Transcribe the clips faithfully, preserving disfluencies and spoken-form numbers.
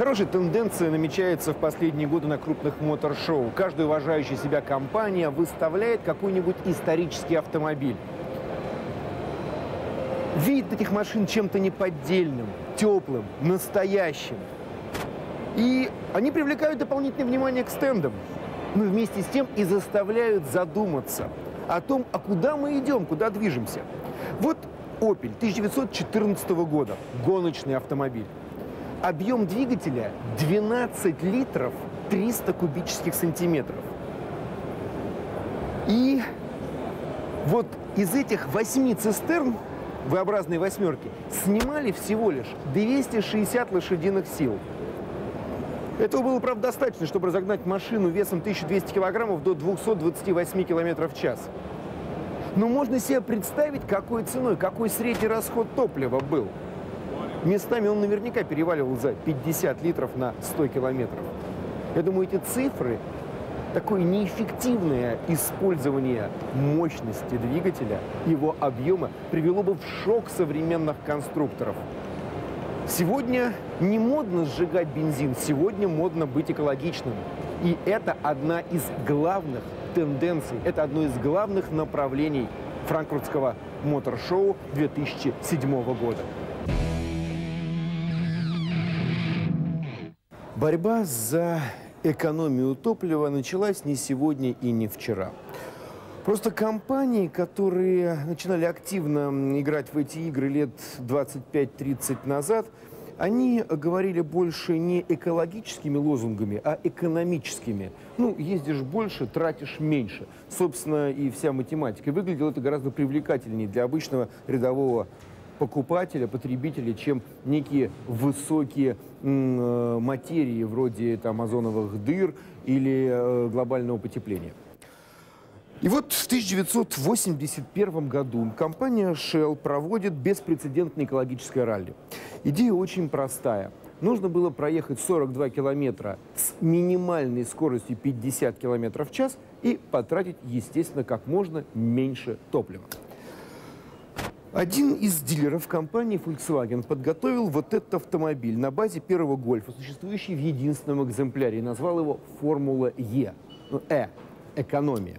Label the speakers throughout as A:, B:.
A: Хорошая тенденция намечается в последние годы на крупных мотор-шоу. Каждая уважающая себя компания выставляет какой-нибудь исторический автомобиль. Видит этих машин чем-то неподдельным, теплым, настоящим. И они привлекают дополнительное внимание к стендам. Но вместе с тем и заставляют задуматься о том, а куда мы идем, куда движемся. Вот Opel тысяча девятьсот четырнадцатого года, гоночный автомобиль. Объем двигателя двенадцать литров триста кубических сантиметров. И вот из этих восьми цистерн, V-образной восьмерки, снимали всего лишь двести шестьдесят лошадиных сил. Этого было, правда, достаточно, чтобы разогнать машину весом тысяча двести килограммов до двухсот двадцати восьми километров в час. Но можно себе представить, какой ценой, какой средний расход топлива был. Местами он наверняка переваливал за пятьдесят литров на сто километров. Я думаю, эти цифры, такое неэффективное использование мощности двигателя, его объема, привело бы в шок современных конструкторов. Сегодня не модно сжигать бензин, сегодня модно быть экологичным. И это одна из главных тенденций, это одно из главных направлений франкфуртского мотор-шоу две тысячи седьмого года. Борьба за экономию топлива началась не сегодня и не вчера. Просто компании, которые начинали активно играть в эти игры лет двадцать пять-тридцать назад, они говорили больше не экологическими лозунгами, а экономическими. Ну, ездишь больше, тратишь меньше. Собственно, и вся математика. И выглядело это гораздо привлекательнее для обычного рядового покупателя, потребителя, чем некие высокие э, материи вроде там озоновых дыр или э, глобального потепления. И вот в тысяча девятьсот восемьдесят первом году компания Shell проводит беспрецедентное экологическое ралли. Идея очень простая. Нужно было проехать сорок два километра с минимальной скоростью пятьдесят километров в час и потратить, естественно, как можно меньше топлива. Один из дилеров компании Volkswagen подготовил вот этот автомобиль на базе первого гольфа, существующий в единственном экземпляре, и назвал его «Формула Е». Ну, Э. Экономия.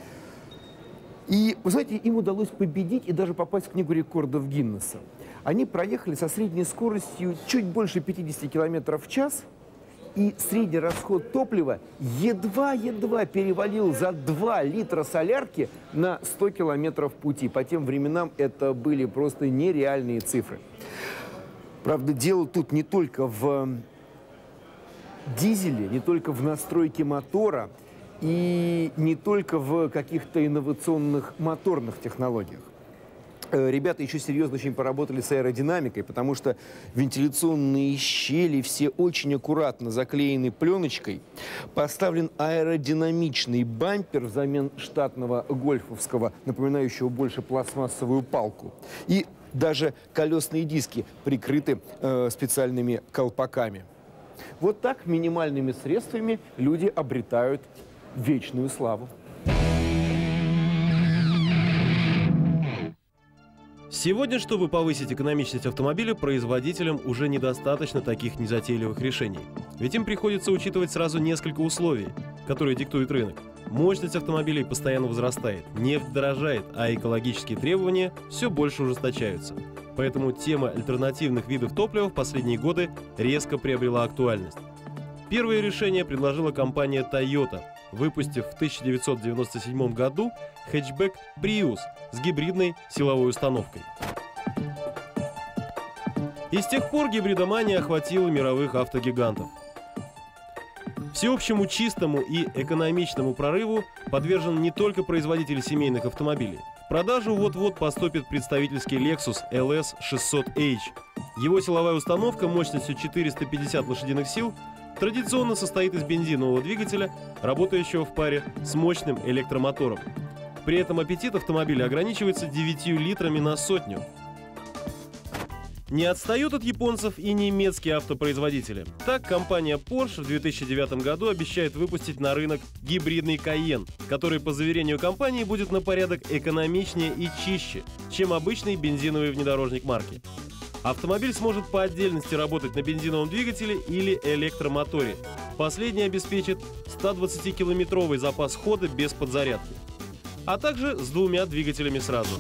A: И, вы знаете, им удалось победить и даже попасть в книгу рекордов Гиннесса. Они проехали со средней скоростью чуть больше пятидесяти километров в час, и средний расход топлива едва-едва перевалил за два литра солярки на сто километров пути. По тем временам это были просто нереальные цифры. Правда, дело тут не только в дизеле, не только в настройке мотора, и не только в каких-то инновационных моторных технологиях. Ребята еще серьезно очень поработали с аэродинамикой, потому что вентиляционные щели все очень аккуратно заклеены пленочкой. Поставлен аэродинамичный бампер взамен штатного гольфовского, напоминающего больше пластмассовую палку. И даже колесные диски прикрыты э, специальными колпаками. Вот так минимальными средствами люди обретают вечную славу.
B: Сегодня, чтобы повысить экономичность автомобиля, производителям уже недостаточно таких незатейливых решений. Ведь им приходится учитывать сразу несколько условий, которые диктует рынок. Мощность автомобилей постоянно возрастает, нефть дорожает, а экологические требования все больше ужесточаются. Поэтому тема альтернативных видов топлива в последние годы резко приобрела актуальность. Первое решение предложила компания Toyota, выпустив в тысяча девятьсот девяносто седьмом году хэтчбэк Prius с гибридной силовой установкой. И с тех пор гибридомания охватила мировых автогигантов. Всеобщему чистому и экономичному прорыву подвержен не только производитель семейных автомобилей. В продажу вот-вот поступит представительский Lexus эл эс шестьсот эйч. Его силовая установка мощностью четыреста пятьдесят лошадиных сил традиционно состоит из бензинового двигателя, работающего в паре с мощным электромотором. При этом аппетит автомобиля ограничивается девятью литрами на сотню. Не отстают от японцев и немецкие автопроизводители. Так, компания Porsche в две тысячи девятом году обещает выпустить на рынок гибридный Cayenne, который, по заверению компании, будет на порядок экономичнее и чище, чем обычный бензиновый внедорожник марки. Автомобиль сможет по отдельности работать на бензиновом двигателе или электромоторе. Последний обеспечит сто двадцатикилометровый запас хода без подзарядки, а также с двумя двигателями сразу.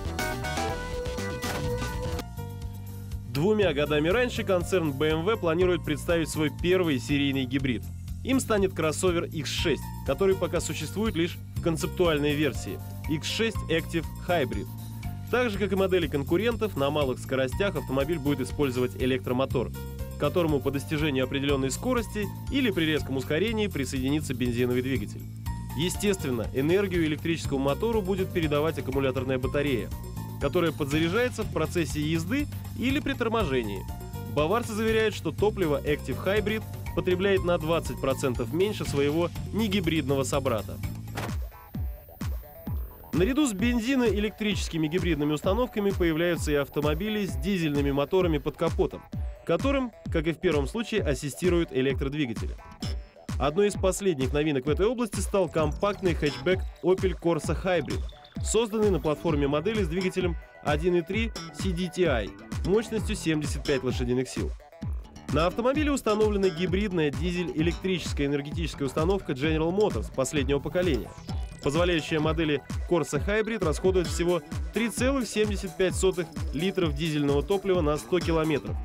B: Двумя годами раньше концерн бэ эм вэ планирует представить свой первый серийный гибрид. Им станет кроссовер икс шесть, который пока существует лишь в концептуальной версии – икс шесть Active Hybrid. Так же, как и модели конкурентов, на малых скоростях автомобиль будет использовать электромотор, к которому по достижению определенной скорости или при резком ускорении присоединится бензиновый двигатель. Естественно, энергию электрическому мотору будет передавать аккумуляторная батарея, которая подзаряжается в процессе езды или при торможении. Баварцы заверяют, что топливо Active Hybrid потребляет на двадцать процентов меньше своего негибридного собрата. Наряду с бензино-электрическими гибридными установками появляются и автомобили с дизельными моторами под капотом, которым, как и в первом случае, ассистируют электродвигатели. Одной из последних новинок в этой области стал компактный хэтчбэк Opel Corsa Hybrid, созданный на платформе модели с двигателем один и три си ди ти ай мощностью семьдесят пять лошадиных сил. На автомобиле установлена гибридная дизель-электрическая энергетическая установка General Motors последнего поколения, позволяющая модели Corsa Hybrid расходовать всего три целых семьдесят пять сотых литров дизельного топлива на сто километров.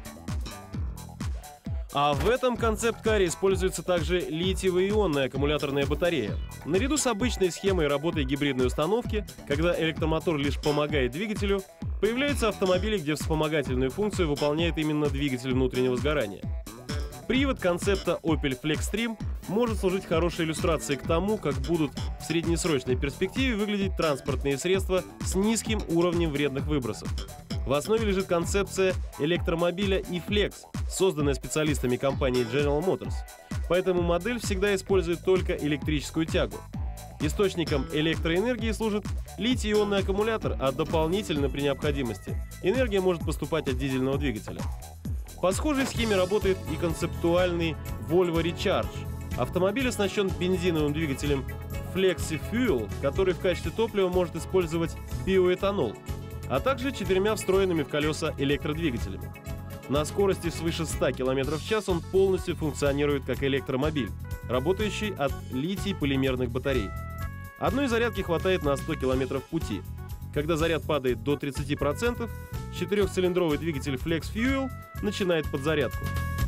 B: А в этом концепт-каре используется также литиево-ионная аккумуляторная батарея. Наряду с обычной схемой работы гибридной установки, когда электромотор лишь помогает двигателю, появляются автомобили, где вспомогательную функцию выполняет именно двигатель внутреннего сгорания. Привод концепта Opel Flexstream может служить хорошей иллюстрацией к тому, как будут в среднесрочной перспективе выглядеть транспортные средства с низким уровнем вредных выбросов. В основе лежит концепция электромобиля e-Flex, созданная специалистами компании General Motors. Поэтому модель всегда использует только электрическую тягу. Источником электроэнергии служит литий-ионный аккумулятор, а дополнительно при необходимости энергия может поступать от дизельного двигателя. По схожей схеме работает и концептуальный Volvo Recharge. Автомобиль оснащен бензиновым двигателем FlexiFuel, который в качестве топлива может использовать биоэтанол, а также четырьмя встроенными в колеса электродвигателями. На скорости свыше ста километров в час он полностью функционирует как электромобиль, работающий от литий-полимерных батарей. Одной зарядки хватает на сто километров пути. Когда заряд падает до тридцати процентов, четырехцилиндровый двигатель FlexFuel начинает подзарядку.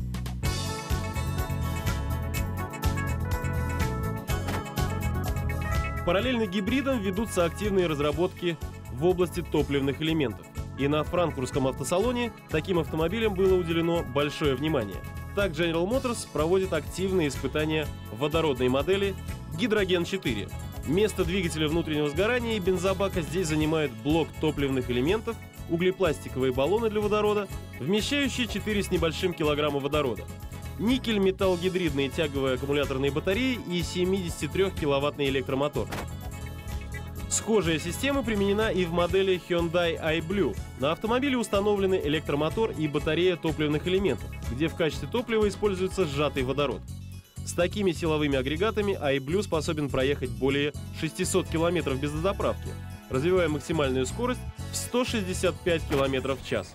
B: Параллельно гибридам ведутся активные разработки в области топливных элементов. И на франкфуртском автосалоне таким автомобилям было уделено большое внимание. Так General Motors проводит активные испытания водородной модели Hydrogen четыре. Место двигателя внутреннего сгорания и бензобака здесь занимает блок топливных элементов, углепластиковые баллоны для водорода, вмещающие четыре с небольшим килограмма водорода, никель-металлгидридные тяговые аккумуляторные батареи и семидесятитрёхкиловаттный электромотор. Схожая система применена и в модели Hyundai iBlue. На автомобиле установлены электромотор и батарея топливных элементов, где в качестве топлива используется сжатый водород. С такими силовыми агрегатами iBlue способен проехать более шестисот километров без дозаправки, развивая максимальную скорость в сто шестьдесят пять километров в час.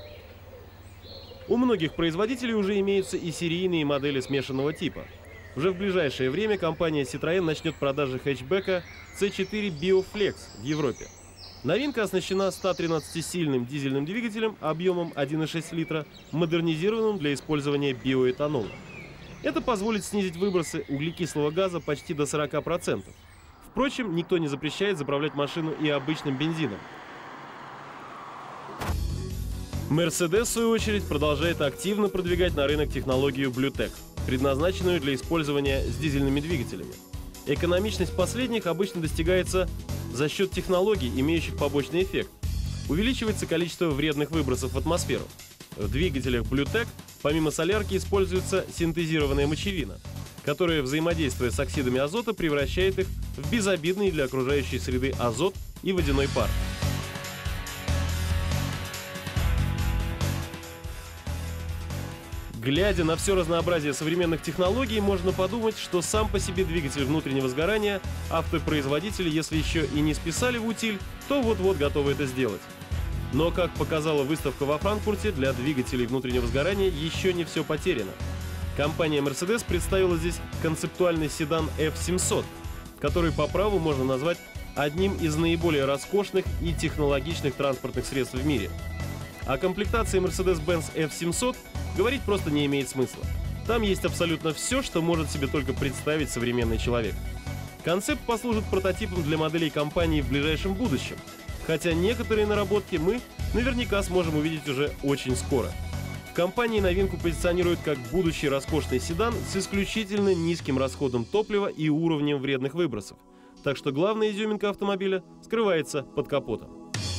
B: У многих производителей уже имеются и серийные модели смешанного типа. Уже в ближайшее время компания Citroën начнет продажи хэтчбека си четыре BioFlex в Европе. Новинка оснащена ста тринадцатисильным дизельным двигателем объемом один и шесть литра, модернизированным для использования биоэтанола. Это позволит снизить выбросы углекислого газа почти до сорока процентов. Впрочем, никто не запрещает заправлять машину и обычным бензином. Mercedes, в свою очередь, продолжает активно продвигать на рынок технологию BlueTech, предназначенную для использования с дизельными двигателями. Экономичность последних обычно достигается за счет технологий, имеющих побочный эффект. Увеличивается количество вредных выбросов в атмосферу. В двигателях BlueTech помимо солярки используется синтезированная мочевина, которая, взаимодействуя с оксидами азота, превращает их в безобидный для окружающей среды азот и водяной пар. Глядя на все разнообразие современных технологий, можно подумать, что сам по себе двигатель внутреннего сгорания автопроизводители, если еще и не списали в утиль, то вот-вот готовы это сделать. Но, как показала выставка во Франкфурте, для двигателей внутреннего сгорания еще не все потеряно. Компания Mercedes представила здесь концептуальный седан эф семьсот, который по праву можно назвать одним из наиболее роскошных и технологичных транспортных средств в мире. О комплектации Mercedes-Benz эф семьсот говорить просто не имеет смысла. Там есть абсолютно все, что может себе только представить современный человек. Концепт послужит прототипом для моделей компании в ближайшем будущем, хотя некоторые наработки мы наверняка сможем увидеть уже очень скоро. В компании новинку позиционируют как будущий роскошный седан с исключительно низким расходом топлива и уровнем вредных выбросов. Так что главная изюминка автомобиля скрывается под капотом.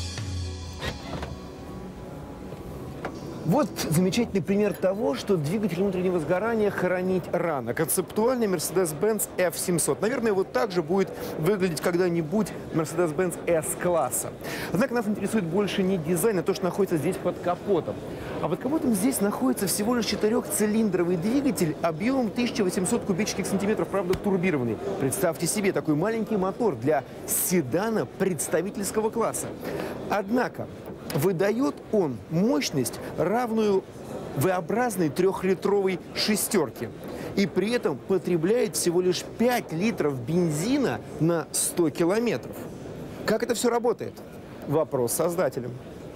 A: Вот замечательный пример того, что двигатель внутреннего сгорания хоронить рано. Концептуальный Mercedes-Benz эф семьсот. Наверное, вот так же будет выглядеть когда-нибудь Mercedes-Benz эс-класса. Однако нас интересует больше не дизайн, а то, что находится здесь под капотом. А под капотом здесь находится всего лишь четырехцилиндровый двигатель объемом тысяча восемьсот кубических сантиметров, правда, турбированный. Представьте себе, такой маленький мотор для седана представительского класса. Однако выдает он мощность, равную V-образной трехлитровой шестерке. И при этом потребляет всего лишь пять литров бензина на сто километров. Как это все работает? Вопрос создателям.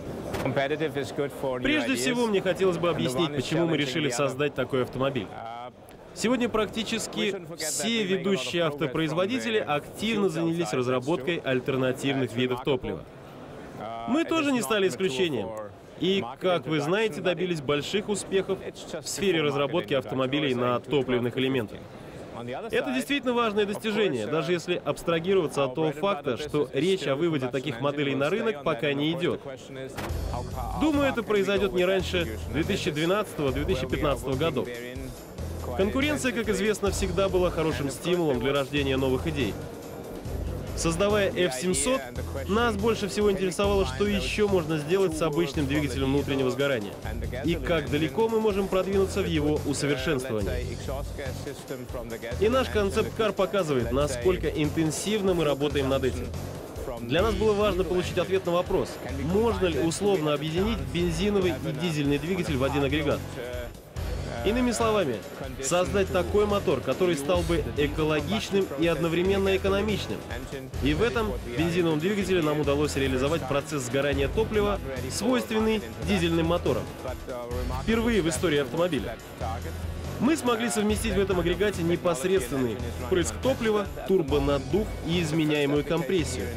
B: Прежде всего, мне хотелось бы объяснить, почему мы решили создать такой автомобиль. Сегодня практически все ведущие автопроизводители активно занялись разработкой альтернативных видов топлива. Мы тоже не стали исключением. И, как вы знаете, добились больших успехов в сфере разработки автомобилей на топливных элементах. Это действительно важное достижение, даже если абстрагироваться от того факта, что речь о выводе таких моделей на рынок пока не идет. Думаю, это произойдет не раньше две тысячи двенадцатого — две тысячи пятнадцатого годов. Конкуренция, как известно, всегда была хорошим стимулом для рождения новых идей. Создавая эф семьсот, нас больше всего интересовало, что еще можно сделать с обычным двигателем внутреннего сгорания и как далеко мы можем продвинуться в его усовершенствовании. И наш концепт-кар показывает, насколько интенсивно мы работаем над этим. Для нас было важно получить ответ на вопрос, можно ли условно объединить бензиновый и дизельный двигатель в один агрегат. Иными словами, создать такой мотор, который стал бы экологичным и одновременно экономичным. И в этом бензиновом двигателе нам удалось реализовать процесс сгорания топлива, свойственный дизельным моторам. Впервые в истории автомобиля. Мы смогли совместить в этом агрегате непосредственный впрыск топлива, турбонаддув и изменяемую компрессию.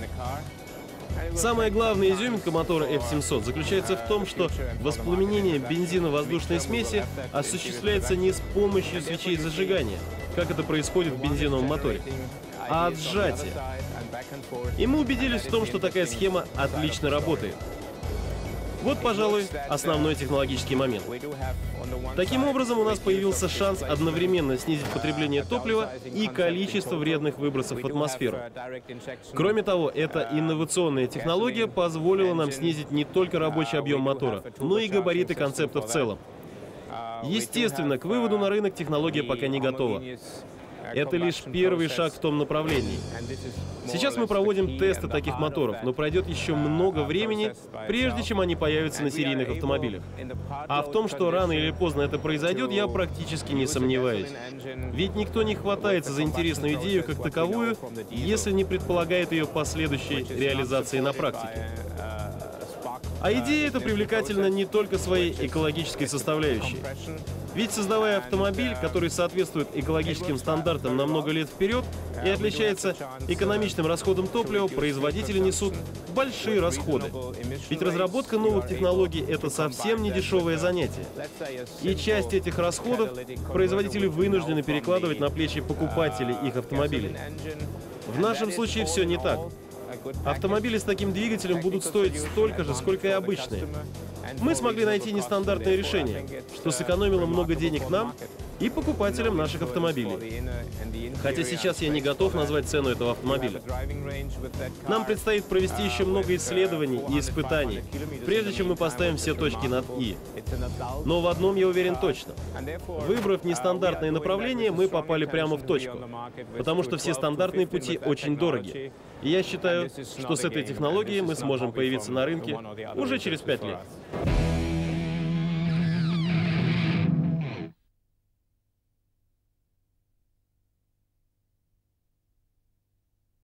B: Самая главная изюминка мотора эф семьсот заключается в том, что воспламенение бензино-воздушной смеси осуществляется не с помощью свечей зажигания, как это происходит в бензиновом моторе, а от сжатия. И мы убедились в том, что такая схема отлично работает. Вот, пожалуй, основной технологический момент. Таким образом, у нас появился шанс одновременно снизить потребление топлива и количество вредных выбросов в атмосферу. Кроме того, эта инновационная технология позволила нам снизить не только рабочий объем мотора, но и габариты концепта в целом. Естественно, к выводу на рынок технология пока не готова. Это лишь первый шаг в том направлении. Сейчас мы проводим тесты таких моторов, но пройдет еще много времени, прежде чем они появятся на серийных автомобилях. А в том, что рано или поздно это произойдет, я практически не сомневаюсь. Ведь никто не хватается за интересную идею как таковую, если не предполагает ее последующей реализации на практике. А идея эта привлекательна не только своей экологической составляющей. Ведь создавая автомобиль, который соответствует экологическим стандартам на много лет вперед и отличается экономичным расходом топлива, производители несут большие расходы. Ведь разработка новых технологий — это совсем не дешевое занятие. И часть этих расходов производители вынуждены перекладывать на плечи покупателей их автомобилей. В нашем случае все не так. Автомобили с таким двигателем будут стоить столько же, сколько и обычные. Мы смогли найти нестандартное решение, что сэкономило много денег нам и покупателям наших автомобилей. Хотя сейчас я не готов назвать цену этого автомобиля. Нам предстоит провести еще много исследований и испытаний, прежде чем мы поставим все точки над «и». Но в одном я уверен точно. Выбрав нестандартное направление, мы попали прямо в точку, потому что все стандартные пути очень дороги. И я считаю, что с этой технологией мы сможем появиться на рынке уже через пять лет.